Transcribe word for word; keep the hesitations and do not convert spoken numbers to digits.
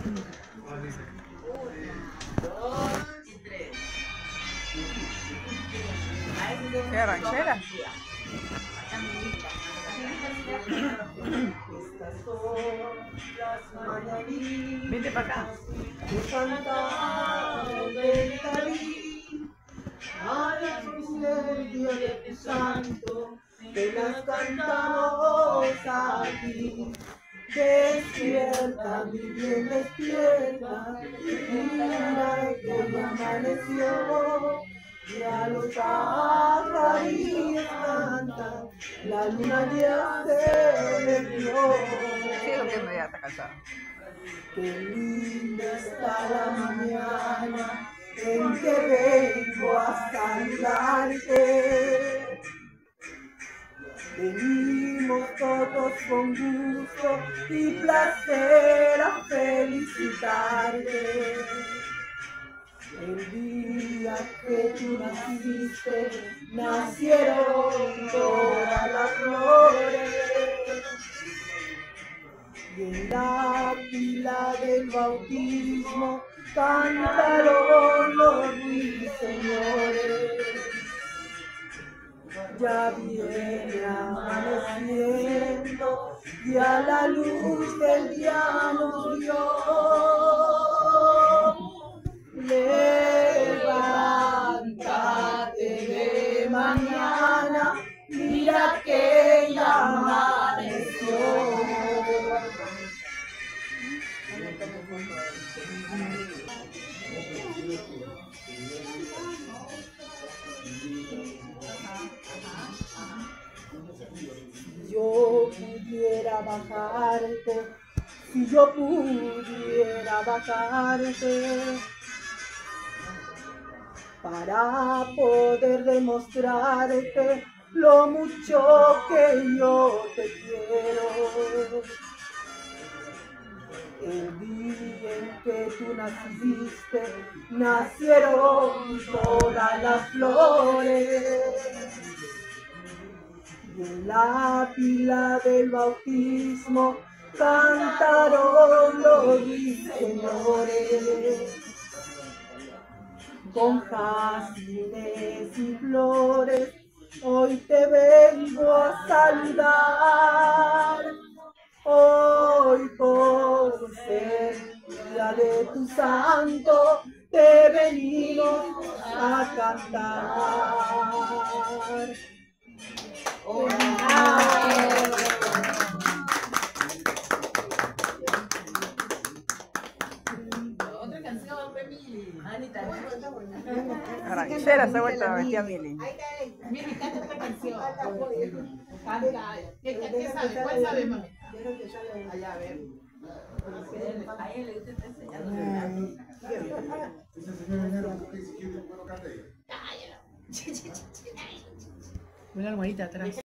¿Qué ranchera? Vente para acá. A la misericordia de tu santo, te las cantamos aquí. Despierta, mi bien, despierta, mira que ya amaneció, ya los pajarillos cantan, la luna ya se metió. Sí, lo que me ya está cansado. Qué linda está la mañana en que vengo a saludarte. Venimos todos con gusto y placer a felicitarte. El día que tú naciste, nacieron todas las flores. Y en la pila del bautismo cantaron los ruiseñores. Ya viene amaneciendo y a la luz del día nos dio. Levántate de mañana, mira que ya amaneció. Si yo pudiera bajarte, si yo pudiera bajarte, para poder demostrarte lo mucho que yo te quiero. El día en que tú naciste, nacieron todas las flores. Y en la pila del bautismo cantaron los ruiseñores. Con jazmines y flores, hoy te vengo a saludar. Hoy por ser día de tu santo, te venimos a cantar. Oh, otra canción, Mili. Anita, Ranchera se ha vuelto a vestir a Mili. Mili, canta otra canción. Canta. ¿Qué, qué, qué sabe? ¿Cuál sabe, mami? Allá, a ver. A él le gusta enseñando. Esa señora ya no puede exigir que puedo cantar. Una almohadita atrás.